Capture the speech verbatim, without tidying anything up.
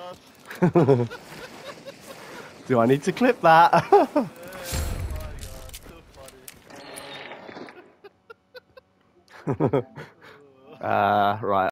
gosh. Do I need to clip that? Yeah, oh my god, so funny. uh, right.